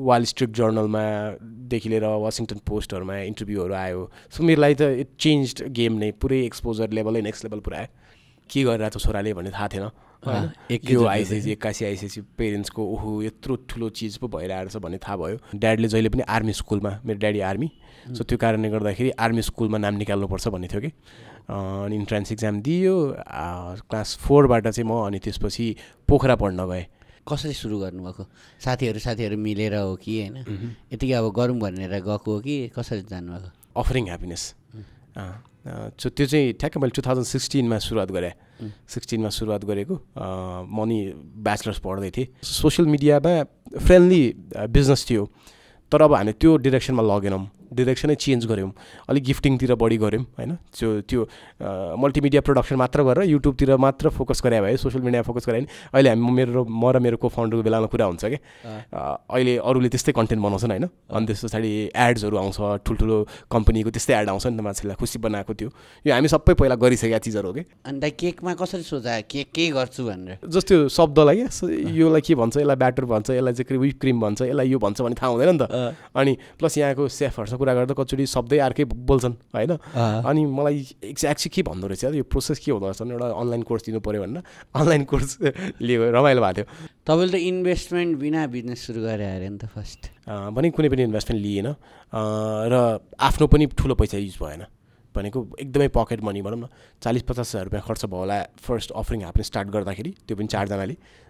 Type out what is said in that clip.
wall street जर्नलमा देखि लिएर Washington पोस्टहरूमा इन्टरभ्यूहरू आयो सो मेरो लागि त इट चेन्ज्ड गेम नै पुरै एक्सपोजर लेभलै नेक्स्ट लेभल पुऱ्यायो के गरिरहेको छ छोराले भन्ने थाहा थिएन यो आइसकेपछि 81 आइसकेपछि पेरेन्ट्सको ओहो यत्रो ठुलो चिज पो भइरहेको छ भन्ने थाहा भयो ड्याडीले जहिले पनि आर्मी स्कुलमा मेरो ड्याडी आर्मी सो त्यो कारणले गर्दाखेरि आर्मी स्कुलमा नाम निकाल्नुपर्छ भन्ने थियो कि अनि इन्ट्रान्स एक्जाम दियो क्लास 4बाट चाहिँ म अनि त्यसपछि पोखरा पढ्न गएँ कसरी सुरु गर्नुभएको साथीहरू मिलेर हो कि होइन यतिकै अब गरौँ भनेर गएको हो कि कसरी जानुभएको अफरिङ ह्याप्पिनेस सो त्यो चाहिँ ठ्याक्क मैले 2016मा सुरुवात गरेँ 16मा सुरुवात गरेको म नि ब्याचलर्स पढ्दै थिएँ सोसियल मिडियामा फ्रेन्डली बिजनेस थियो तर अब हामी त्यो डिरेक्सनमा लगेनौँ डिरेक्सनै चेन्ज गऱ्यौँ अलिक गिफ्टिङतिर बढी गऱ्यौँ होइन त्यो मल्टिमिडिया प्रोडक्सन मात्र गरेर युट्युबतिर मात्र फोकस गरे भए सोसियल मिडियामा फोकस गरे भने अहिले म र मेरो को फाउन्डरको बेलामा कुरा हुन्छ कि अहिले अरूले त्यस्तै कन्टेन्ट बनाउँछन् होइन अनि त्यस पछाडि एड्सहरू आउँछ ठुल्ठुलो कम्पनीको त्यस्तै एड आउँछ नि त मान्छेलाई खुसी बनाएको त्यो यो हामी सबै पहिला गरिसकेका चिजहरू हो कि अन्त केकमा कसरी सोचा के गर्छु भनेर जस्तो शब्दलाई क्या योलाई के भन्छ यसलाई ब्याटर भन्छ यसलाई चाहिँ विप क्रिम भन्छ यसलाई यो भन्छ भन्ने थाहा हुँदैन नि त अनि प्लस यहाँको सेफहरूसँग कुरा गर्दा कचोटि शब्दै अर्कै बोल्छन् होइन अनि मलाई एक्ज्याक्ट के भन्दो रहेछ यो प्रोसेस के हुँदो रहेछ एउटा अनलाइन कोर्स दिनु पऱ्यो भनेर अनलाइन कोर्स लियो रमाइलो भएको थियो तपाईँले त इन्भेस्टमेन्ट बिना बिजनेस सुरु गरे अरे नि त फर्स्ट भने कुनै पनि इन्भेस्टमेन्ट लिएन र आफ्नो पनि ठुलो पैसा युज भएन भनेको एकदमै पकेट मनी भनौँ न 40-50 हज़ार रुपियाँ खर्च भयो होला फर्स्ट अफरिङ ह्याप्ने स्टार्ट गर्दाखेरि त्यो पनि 4जनाले